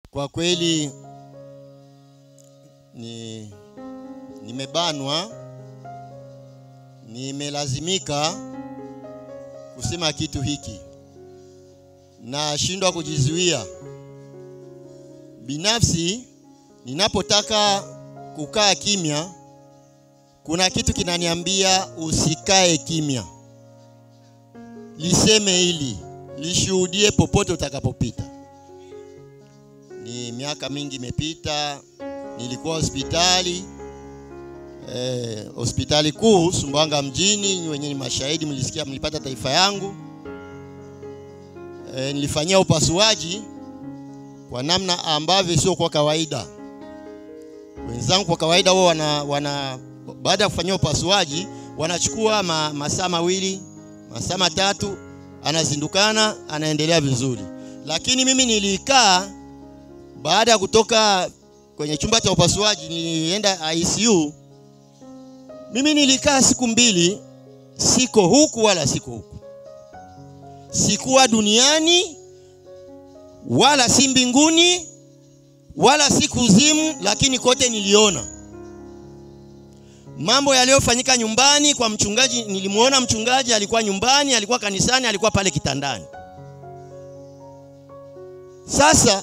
Kwa kweli nimebanwa, nimelazimika kusema kitu hiki. Nashindwa kujizuia. Binafsi ninapotaka kukaa kimya, kuna kitu kinaniambia usikae kimya. Liseme hili, lishuhudie popote utakapopita. Ni miaka mingi imepita, nilikuwa hospitali kuu Sumbawanga mjini, wenye ni mashahidi mlisikia, mlipata Taifa Yangu. Nilifanyia upasuaji kwa namna ambavyo sio kwa kawaida. Wenzangu kwa kawaida wao baada ya kufanyia upasuaji wanachukua masaa 2, masaa 3, anazindukana, anaendelea vizuri. Lakini mimi nilikaa, baada ya kutoka kwenye chumba cha upasuaji nilienda ICU. Mimi nilikaa siku 2, siko huku wala siko huku. Sikuwa duniani wala si mbinguni wala si kuzimu, lakini kote niliona mambo yaliyofanyika nyumbani kwa mchungaji. Nilimuona mchungaji alikuwa nyumbani, alikuwa kanisani, alikuwa pale kitandani. Sasa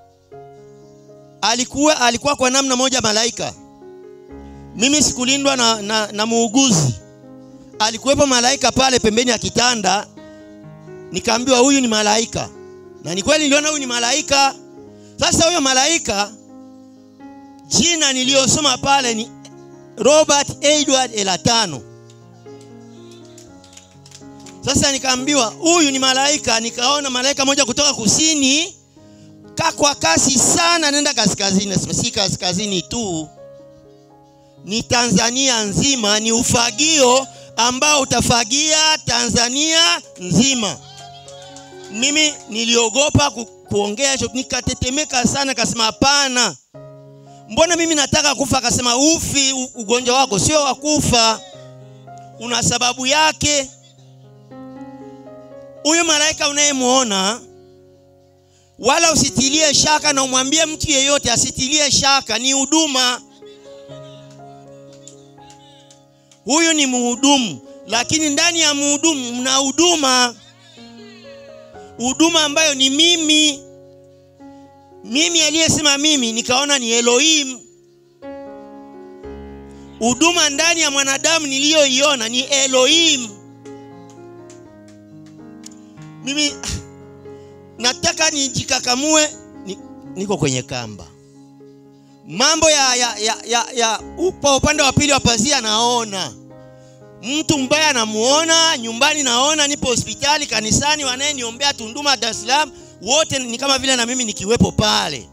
alikuwa kwa namna moja malaika. Mimi sikulindwa na muuguzi. Alikuwepo malaika pale pembeni ya kitanda. Nikaambiwa huyu ni malaika. Na ni kweli niliona huyu ni malaika. Sasa huyo malaika, jina niliyosoma pale ni Robert Edward Elatano. Sasa nikaambiwa huyu ni malaika. Nikaona malaika moja kutoka kusini kwa kasi sana nenda kaskazini. Si kaskazini tu, ni Tanzania nzima, ni ufagio ambao utafagia Tanzania nzima. Mimi niliogopa kuongea, nikatetemeka sana, kasema hapana. Mbona mimi nataka kufa? Akasema ufi, ugonjwa wako sio wa kufa, una sababu yake. Huyo malaika unayemuona, wala usitilie shaka, na umwambie mtu yeyote asitilie shaka, ni huduma. Huyu ni mhudumu, lakini ndani ya mhudumu mna huduma. Huduma ambayo ni mimi aliyesema mimi, nikaona ni Elohim. Huduma ndani ya mwanadamu niliyoiona ni Elohim. Mimi nataka nijikakamue, niko kwenye kamba. Mambo ya upande wa pili wa pazia naona. Mtu mbaya namuona, nyumbani naona, nipo hospitali, kanisani, wanayeniombea Tunduma, Dar es Salaam, wote ni kama vile na mimi nikiwepo pale.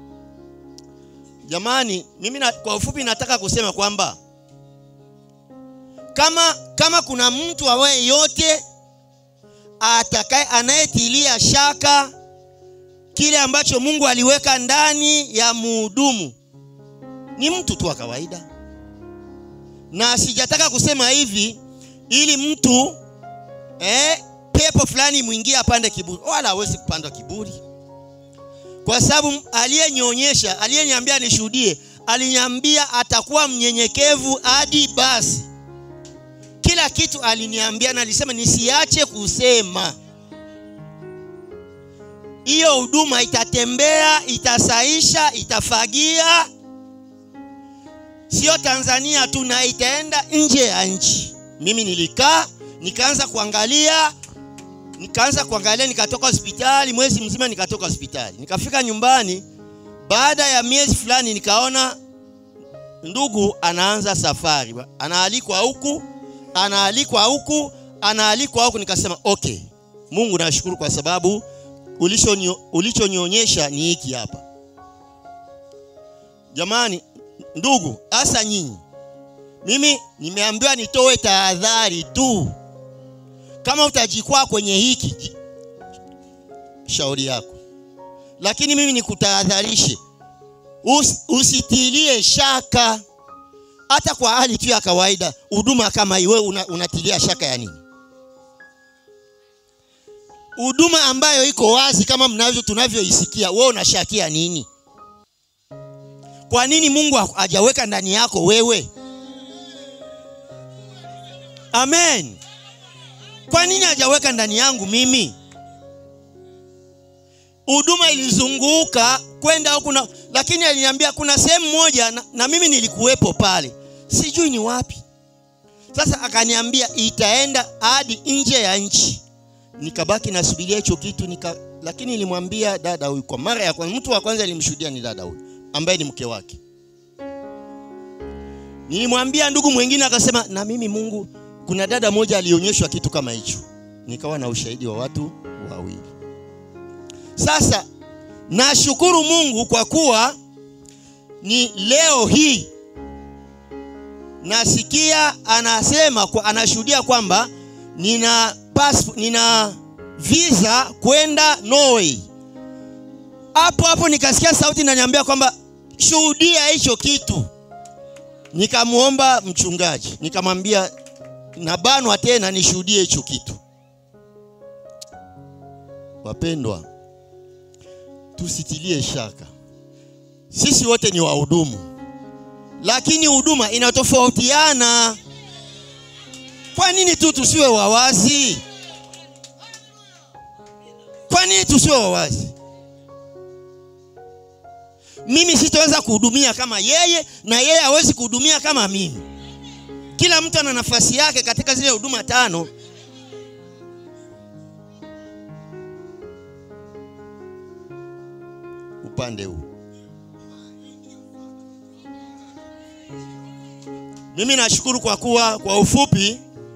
Jamani, mimi kwa ufupi nataka kusema kwamba kama kuna mtu awaye yote anayetilia shaka kile ambacho Mungu aliweka ndani ya mhudumu, ni mtu tu wa kawaida. Na sijataka kusema hivi ili mtu pepo fulani muingie apande kiburi. Wala hawezi kupanda kiburi. Kwa sababu aliyeniambia nishuhudie, aliniambia atakuwa mnyenyekevu hadi basi. Kila kitu aliniambia, na alisema nisiache kusema. Hiyo huduma itatembea, itasaisha, itafagia. Sio Tanzania tu, na itaenda nje ya nchi. Mimi nilikaa, nikaanza kuangalia, nikatoka hospitali, mwezi mzima nikatoka hospitali. Nikafika nyumbani, baada ya miezi fulani nikaona ndugu anaanza safari. Anaalikwa huku, anaalikwa huku, nikasema okay. Mungu nashukuru kwa sababu ulichonionyesha ni hiki hapa. Jamani, ndugu, hasa nyinyi, mimi nimeambiwa nitoe tahadhari tu. Kama utajikwaa kwenye hiki, shauri yako. Lakini mimi nikutahadharishe, usitilie shaka. Hata kwa hali tu ya kawaida, huduma kama hiyo unatilia shaka ya nini? huduma ambayo iko wazi kama tunavyoisikia, wewe unashakia nini? Kwa nini Mungu hajaweka ndani yako wewe? Amen. Kwa nini hajaweka ndani yangu mimi? Huduma ilizunguka kwenda huko, lakini aliniambia kuna sehemu moja na mimi nilikuwepo pale. Sijui ni wapi. Sasa akaniambia itaenda hadi nje ya nchi. Nikabaki nasubiria hicho kitu lakini nilimwambia dada huyu kwa mara ya kwanza, mtu wa kwanza nilimshuhudia ni dada huyu ambaye ni mke wake. Nilimwambia ndugu mwingine, akasema na mimi Mungu, kuna dada moja alionyeshwa kitu kama hicho. Nikawa na ushahidi wa watu wawili. Sasa nashukuru Mungu kwa kuwa ni leo hii nasikia anashuhudia kwamba nina visa kwenda Norway. Hapo nikasikia sauti inaniambia kwamba shuhudia hicho kitu. Nikamuomba mchungaji, nikamwambia nabanwa tena nishuhudie hicho kitu. Wapendwa, tusitilie shaka. Sisi wote ni wahudumu, lakini huduma inatofautiana. Kwa nini tusiwe wawazi? Kwa nini tusiwe wawazi? Mimi sitaweza kuhudumia kama yeye na yeye hawezi kuhudumia kama mimi. Kila mtu ana nafasi yake katika zile huduma 5. Upande huu. Mimi nashukuru kwa kuwa kwa ufupi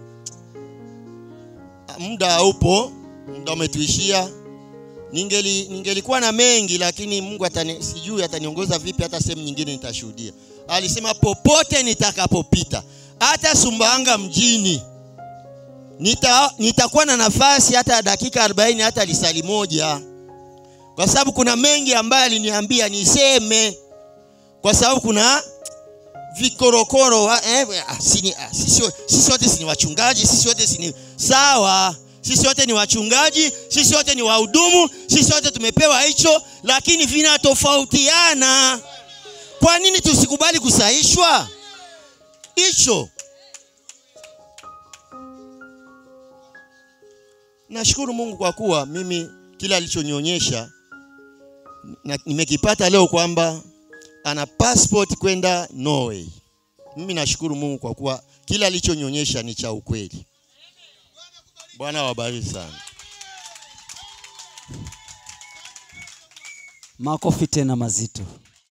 muda upo, muda umetuishia. Ningelikuwa na mengi, lakini Mungu sijui ataniongoza vipi, hata sehemu nyingine nitashuhudia. Alisema popote nitakapopita, hata Sumbawanga mjini, nitakuwa na nafasi hata dakika 40, hata lisali moja. Kwa sababu kuna mengi ambayo aliniambia niseme. Kwa sababu kuna vikorokoro sisi wote si wachungaji, sisi wote si sawa. Sisi wote ni wachungaji, sisi wote ni wahudumu, sisi wote tumepewa hicho, lakini vinatofautiana. Kwa nini tusikubali kusaishwa hicho? Nashukuru Mungu kwa kuwa mimi kila alichonionyesha nimekipata leo, kwamba ana passport kwenda Norway. Mimi nashukuru Mungu kwa kuwa kila alichonionyesha ni cha ukweli. Bwana wabariki sana. Makofi tena mazito.